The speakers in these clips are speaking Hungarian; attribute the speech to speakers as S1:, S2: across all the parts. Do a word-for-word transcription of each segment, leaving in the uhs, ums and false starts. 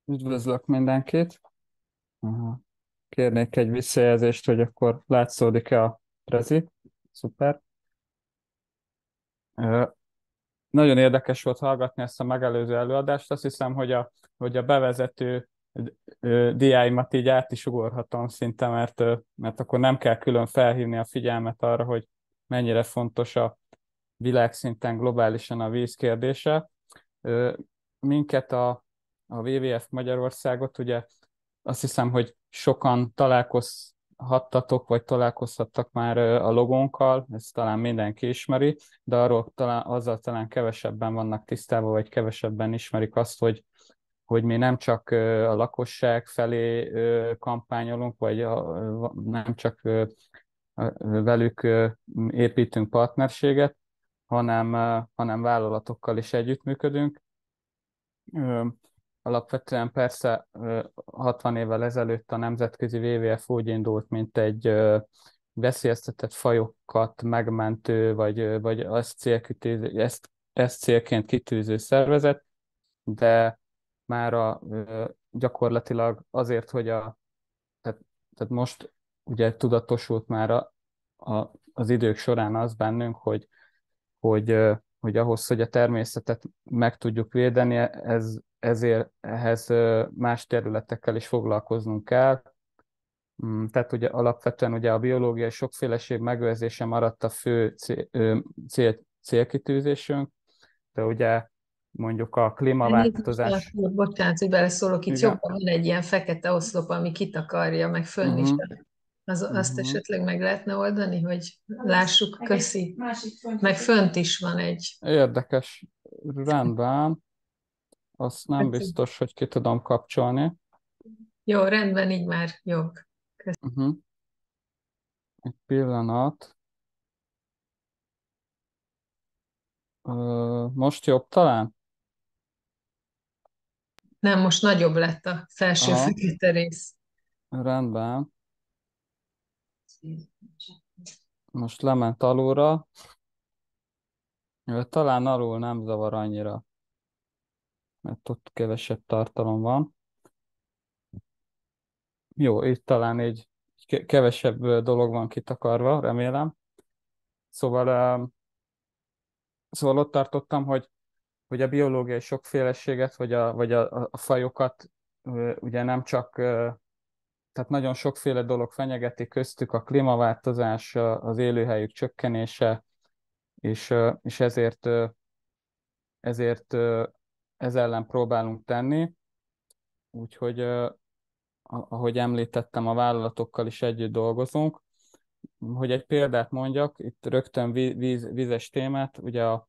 S1: Üdvözlök mindenkit! Aha. Kérnék egy visszajelzést, hogy akkor látszódik-e a prezi. Szuper. Ö, Nagyon érdekes volt hallgatni ezt a megelőző előadást. Azt hiszem, hogy a, hogy a bevezető ö, diáimat így át is ugorhatom szinte, mert, ö, mert akkor nem kell külön felhívni a figyelmet arra, hogy mennyire fontos a világszinten globálisan a víz kérdése. Ö, Minket a, a dupla vé vé ef Magyarországot ugye azt hiszem, hogy sokan találkozhattatok, vagy találkozhattak már a logónkkal, ezt talán mindenki ismeri, de arról talán, azzal talán kevesebben vannak tisztában, vagy kevesebben ismerik azt, hogy, hogy mi nem csak a lakosság felé kampányolunk, vagy a, nem csak velük építünk partnerséget, hanem, hanem vállalatokkal is együttműködünk. Ö, Alapvetően persze ö, hatvan évvel ezelőtt a nemzetközi dupla vé ef úgy indult, mint egy ö, veszélyeztetett fajokat megmentő, vagy, ö, vagy ezt, célkitűző, ezt, ezt célként kitűző szervezet, de már a, ö, gyakorlatilag azért, hogy a, tehát, tehát most ugye tudatosult már a, a, az idők során az bennünk, hogy hogy, hogy ahhoz, hogy a természetet meg tudjuk védeni, ez, ezért ehhez más területekkel is foglalkoznunk kell. Mm, Tehát ugye alapvetően ugye a biológiai sokféleség megőrzése maradt a fő cél, cél, célkitűzésünk, de ugye mondjuk a
S2: Elnézést,
S1: klímaváltozás.
S2: akkor bocsánat, hogy beleszólok, itt
S1: Igen.
S2: jobban van egy ilyen fekete oszlop, ami kitakarja, meg fönn is.
S1: Uh-huh.
S2: Az, azt
S1: Uh-huh.
S2: esetleg meg lehetne oldani, hogy lássuk, köszi. Meg fönt is van egy.
S1: Érdekes. Rendben. Azt nem
S2: Köszi.
S1: biztos, hogy ki tudom kapcsolni.
S2: Jó, rendben, így már jobb.
S1: Uh-huh. Egy pillanat. Ö, Most jobb talán?
S2: Nem, most nagyobb lett a felső
S1: Aha,
S2: fekete rész.
S1: rendben. Most lement alulra. Ö, Talán alul nem zavar annyira, mert ott kevesebb tartalom van. Jó, itt talán egy ke- kevesebb ö, dolog van kitakarva, remélem. Szóval, ö, szóval ott tartottam, hogy, hogy a biológiai sokféleséget, vagy a, vagy a, a a fajokat ö, ugye nem csak, ö, tehát nagyon sokféle dolog fenyegeti, köztük a klímaváltozás, a- az élőhelyük csökkenése, és, ö, és ezért ö, ezért ö, ez ellen próbálunk tenni, úgyhogy ö, ahogy említettem, a vállalatokkal is együtt dolgozunk. Hogy egy példát mondjak, itt rögtön víz, vízes témát, ugye a,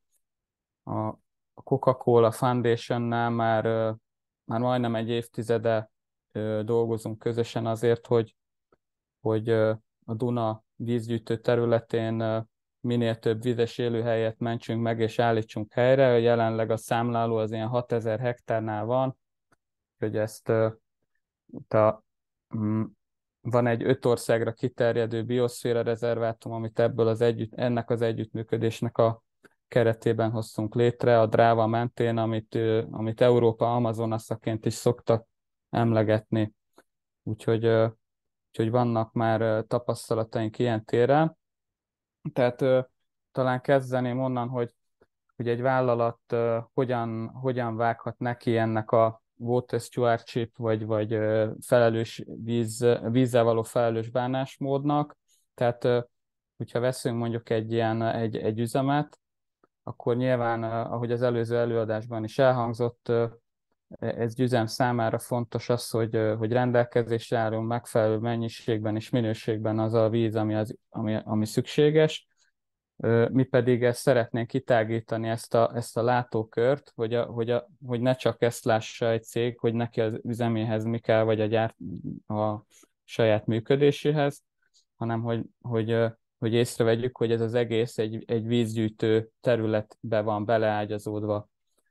S1: a Coca-Cola Foundationnál már, ö, már majdnem egy évtizede ö, dolgozunk közösen azért, hogy, hogy ö, a Duna vízgyűjtő területén ö, minél több vizes élőhelyet mentsünk meg és állítsunk helyre. Jelenleg a számláló az ilyen hatezer hektárnál van, hogy ezt itt a, mm, van egy öt országra kiterjedő bioszféra rezervátum, amit ebből az együtt, ennek az együttműködésnek a keretében hoztunk létre, a Dráva mentén, amit, ö, amit Európa Amazonaszaként is szoktak emlegetni. Úgyhogy, ö, úgyhogy vannak már ö, tapasztalataink ilyen téren. Tehát ö, talán kezdeném onnan, hogy hogy egy vállalat uh, hogyan, hogyan vághat neki ennek a water stewardship, vagy, vagy uh, felelős víz, vízzel való felelős bánásmódnak. Tehát, uh, hogyha veszünk mondjuk egy ilyen egy, egy üzemet, akkor nyilván, uh, ahogy az előző előadásban is elhangzott, uh, ez üzem számára fontos az, hogy, uh, hogy rendelkezésre álljon megfelelő mennyiségben és minőségben az a víz, ami, az, ami, ami szükséges. Mi pedig ezt szeretnénk kitágítani, ezt a, ezt a látókört, hogy, a, hogy, a, hogy ne csak ezt lássa egy cég, hogy neki az üzeméhez mi kell, vagy a, gyárt, a saját működéséhez, hanem hogy, hogy, hogy észrevegyük, hogy ez az egész egy, egy vízgyűjtő területbe van beleágyazódva.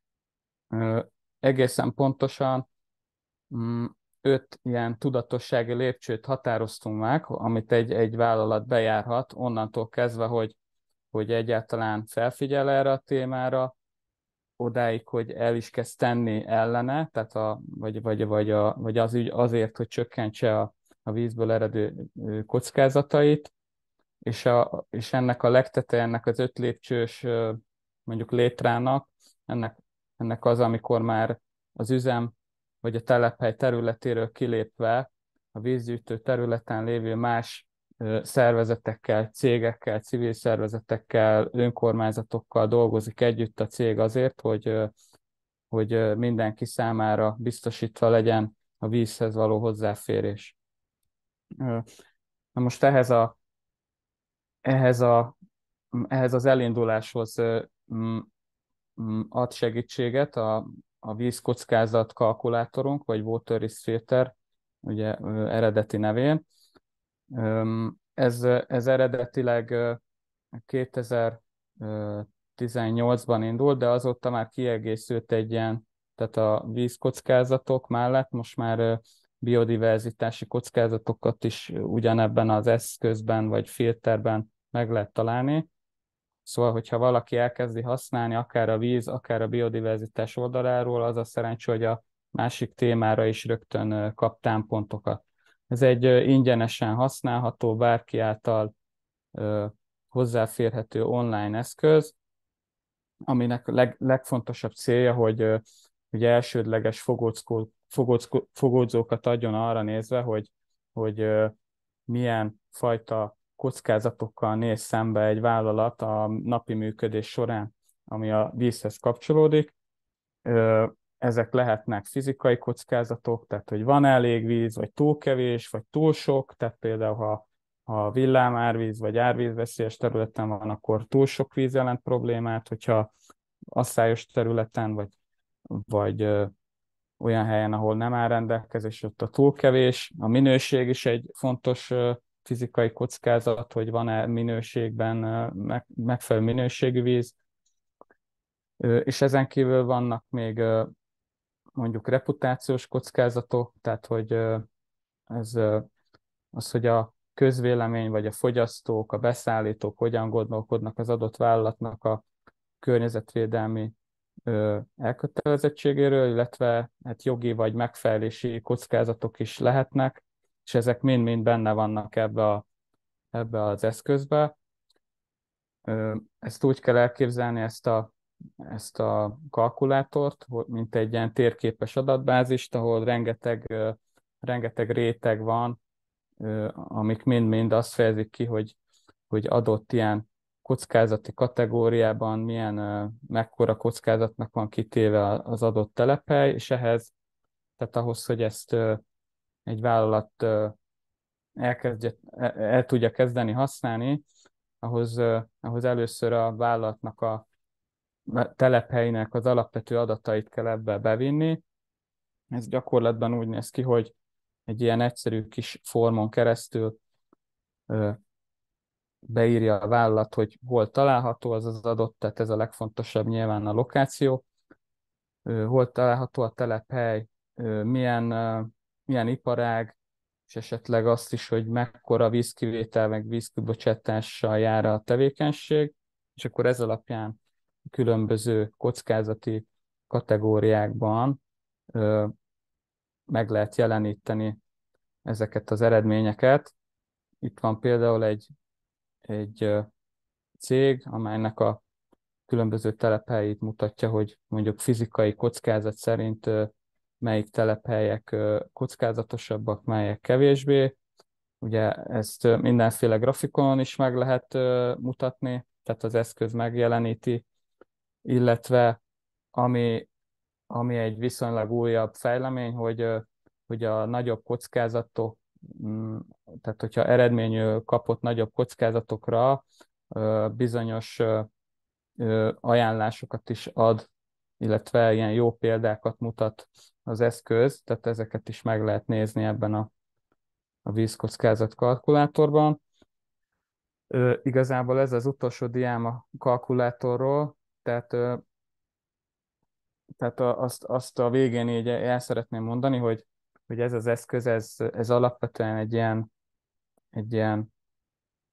S1: Egészen pontosan mm, öt ilyen tudatossági lépcsőt határoztunk meg, amit egy, egy vállalat bejárhat, onnantól kezdve, hogy hogy egyáltalán felfigyel erre a témára, odáig, hogy el is kezd tenni ellene, tehát a, vagy, vagy, vagy, a, vagy az ügy azért, hogy csökkentse a, a vízből eredő kockázatait, és, a, és ennek a legteteje, ennek az öt lépcsős mondjuk létrának, ennek, ennek az, amikor már az üzem vagy a telephely területéről kilépve a vízgyűjtő területen lévő más szervezetekkel, cégekkel, civil szervezetekkel, önkormányzatokkal dolgozik együtt a cég azért, hogy, hogy mindenki számára biztosítva legyen a vízhez való hozzáférés. Na most ehhez a, ehhez a, ehhez az elinduláshoz ad segítséget a, a vízkockázat kalkulátorunk, vagy Water Risk Filter, ugye eredeti nevén. Ez, ez eredetileg kétezer-tizennyolcban indult, de azóta már kiegészült egy ilyen, tehát a vízkockázatok mellett most már biodiverzitási kockázatokat is ugyanebben az eszközben vagy filterben meg lehet találni. Szóval, hogyha valaki elkezdi használni akár a víz, akár a biodiverzitás oldaláról, az a szerencsé, hogy a másik témára is rögtön kap támpontokat. Ez egy ingyenesen használható, bárki által hozzáférhető online eszköz, aminek leg, legfontosabb célja, hogy, hogy elsődleges fogódzó, fogódzó, fogódzókat adjon arra nézve, hogy, hogy milyen fajta kockázatokkal néz szembe egy vállalat a napi működés során, ami a vízhez kapcsolódik. Ezek lehetnek fizikai kockázatok, tehát hogy van elég víz, vagy túl kevés, vagy túl sok, tehát például ha, ha villámárvíz vagy árvízveszélyes területen van, akkor túl sok víz jelent problémát, hogyha asszályos területen, vagy, vagy ö, olyan helyen, ahol nem áll rendelkezés, ott a túl kevés. A minőség is egy fontos ö, fizikai kockázat, hogy van-e minőségben ö, meg, megfelelő minőségű víz. Ö, és ezen kívül vannak még ö, mondjuk reputációs kockázatok, tehát hogy ö, ez ö, az, hogy a közvélemény vagy a fogyasztók, a beszállítók hogyan gondolkodnak az adott vállalatnak a környezetvédelmi ö, elkötelezettségéről, illetve hát jogi vagy megfelelési kockázatok is lehetnek, és ezek mind-mind benne vannak ebbe, a, ebbe az eszközbe. Ö, ezt úgy kell elképzelni, ezt a, ezt a kalkulátort, mint egy ilyen térképes adatbázist, ahol rengeteg, ö, rengeteg réteg van, ö, amik mind-mind azt fejezik ki, hogy hogy adott ilyen kockázati kategóriában milyen, mekkora kockázatnak van kitéve az adott telephely, és ehhez, tehát ahhoz, hogy ezt egy vállalat elkezdje, el, el tudja kezdeni használni, ahhoz, ahhoz először a vállalatnak a telephelynek az alapvető adatait kell ebbe bevinni. Ez gyakorlatban úgy néz ki, hogy egy ilyen egyszerű kis formon keresztül beírja a vállalat, hogy hol található az az adott, tehát ez a legfontosabb nyilván a lokáció, hol található a telephely, milyen, milyen iparág, és esetleg azt is, hogy mekkora vízkivétel, meg vízkibocsátással jár a tevékenység, és akkor ez alapján különböző kockázati kategóriákban meg lehet jeleníteni ezeket az eredményeket. Itt van például egy, egy cég, amelynek a különböző telephelyét mutatja, hogy mondjuk fizikai kockázat szerint melyik telephelyek kockázatosabbak, melyek kevésbé. Ugye ezt mindenféle grafikonon is meg lehet mutatni, tehát az eszköz megjeleníti, illetve ami, ami egy viszonylag újabb fejlemény, hogy, hogy a nagyobb kockázatok, mm, tehát hogyha eredményű kapott nagyobb kockázatokra bizonyos ajánlásokat is ad, illetve ilyen jó példákat mutat az eszköz, tehát ezeket is meg lehet nézni ebben a, a vízkockázat kalkulátorban. Ö, igazából ez az utolsó diám a kalkulátorról, tehát, ö, tehát a, azt, azt a végén így el szeretném mondani, hogy, hogy ez az eszköz, ez, ez alapvetően egy ilyen, egy ilyen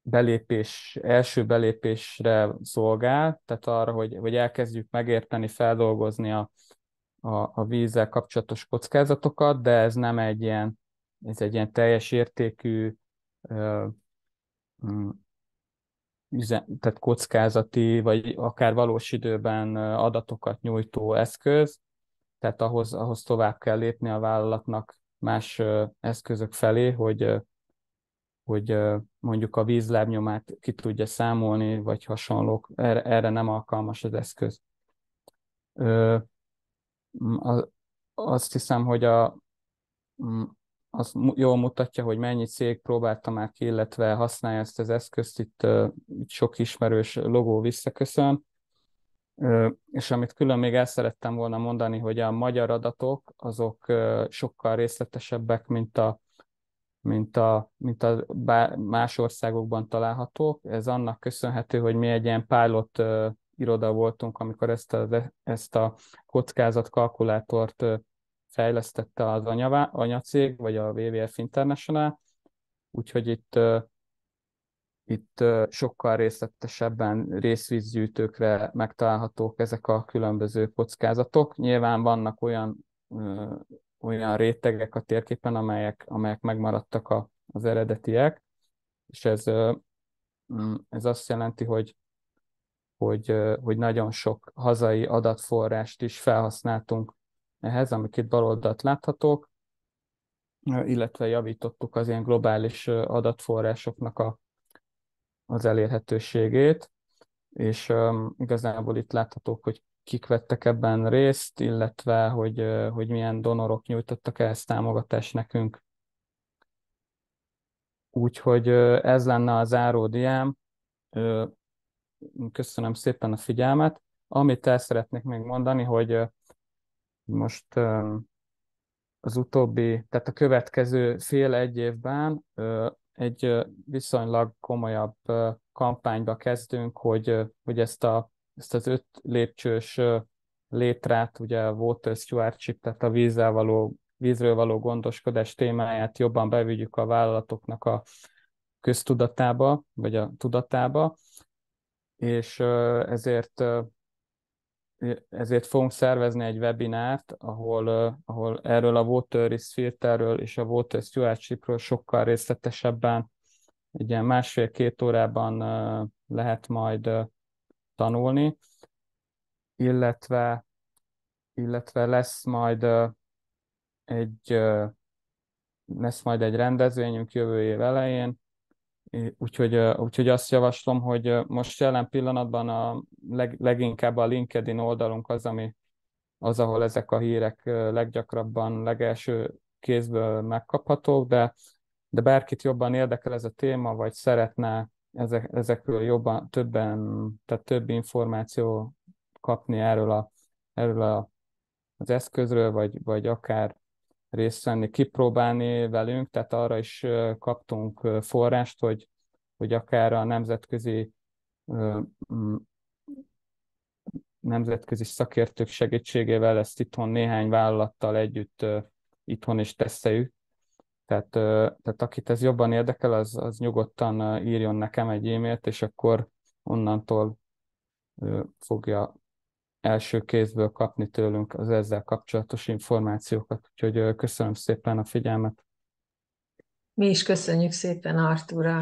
S1: belépés, első belépésre szolgál, tehát arra, hogy, hogy elkezdjük megérteni, feldolgozni a, a, a vízzel kapcsolatos kockázatokat, de ez nem egy ilyen, ez egy ilyen teljes értékű ö, mm, üzen, tehát kockázati, vagy akár valós időben adatokat nyújtó eszköz, tehát ahhoz, ahhoz tovább kell lépni a vállalatnak más ö, eszközök felé, hogy ö, hogy mondjuk a vízlábnyomát ki tudja számolni, vagy hasonlók. Erre, erre nem alkalmas az eszköz. Ö, a- Azt hiszem, hogy a, az jól mutatja, hogy mennyi cég próbálta már ki, illetve használja ezt az eszközt. Itt, itt sok ismerős logó visszaköszön. És amit külön még el szerettem volna mondani, hogy a magyar adatok azok sokkal részletesebbek, mint a mint a, mint a más országokban találhatók. Ez annak köszönhető, hogy mi egy ilyen pilot uh, iroda voltunk, amikor ezt a, ezt a kockázatkalkulátort uh, fejlesztette az anyavá, anyacég, vagy a dupla vé vé ef International, úgyhogy itt, uh, itt uh, sokkal részletesebben részvízgyűjtőkre megtalálhatók ezek a különböző kockázatok. Nyilván vannak olyan uh, olyan rétegek a térképen, amelyek, amelyek megmaradtak a, az eredetiek, és ez, mm, ez azt jelenti, hogy, hogy, hogy nagyon sok hazai adatforrást is felhasználtunk ehhez, amik itt bal oldalt láthatók, illetve javítottuk az ilyen globális adatforrásoknak a, az elérhetőségét, és um, igazából itt láthatók, hogy kik vettek ebben részt, illetve hogy, hogy milyen donorok nyújtottak ehhez támogatást nekünk. Úgyhogy ez lenne a záró diám. Köszönöm szépen a figyelmet. Amit el szeretnék még mondani, hogy most az utóbbi, tehát a következő fél-egy évben egy viszonylag komolyabb kampányba kezdünk, hogy, hogy ezt, a, ezt az öt lépcsős létrát, ugye a Water Stewardship, tehát a vízzel való, vízről való gondoskodás témáját jobban bevigyük a vállalatoknak a köztudatába, vagy a tudatába, és ezért ezért fogunk szervezni egy webinárt, ahol, ahol erről a Water Risk Filterről és a Water Stewardshipről sokkal részletesebben, egy ilyen másfél-két órában lehet majd tanulni, illetve, illetve lesz majd egy, lesz majd egy rendezvényünk jövő év elején, úgyhogy, úgyhogy azt javaslom, hogy most jelen pillanatban a leg, leginkább a LinkedIn oldalunk az, ami az, ahol ezek a hírek leggyakrabban, legelső kézből megkaphatók, de, de bárkit jobban érdekel ez a téma, vagy szeretne ezek, ezekről jobban, többen, tehát több információ kapni erről, a, erről a, az eszközről, vagy, vagy akár részt venni, kipróbálni velünk, tehát arra is kaptunk forrást, hogy, hogy akár a nemzetközi nemzetközi szakértők segítségével ezt itthon néhány vállalattal együtt uh, itthon is teszteljük. Tehát, uh, tehát akit ez jobban érdekel, az, az nyugodtan uh, írjon nekem egy e-mailt, és akkor onnantól uh, fogja első kézből kapni tőlünk az ezzel kapcsolatos információkat. Úgyhogy uh, köszönöm szépen a figyelmet.
S2: Mi is köszönjük szépen, Artúra.